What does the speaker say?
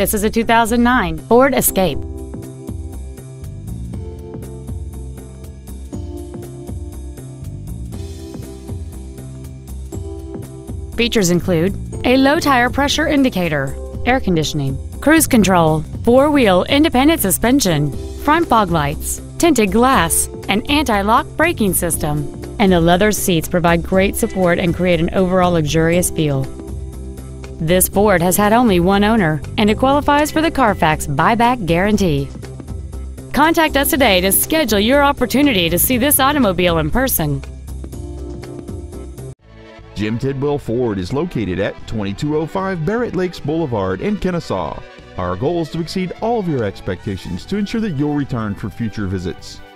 This is a 2009 Ford Escape. Features include a low tire pressure indicator, air conditioning, cruise control, four-wheel independent suspension, front fog lights, tinted glass, an anti-lock braking system, and the leather seats provide great support and create an overall luxurious feel. This Ford has had only one owner, and it qualifies for the Carfax buyback guarantee. Contact us today to schedule your opportunity to see this automobile in person. Jim Tidwell Ford is located at 2205 Barrett Lakes Boulevard in Kennesaw. Our goal is to exceed all of your expectations to ensure that you'll return for future visits.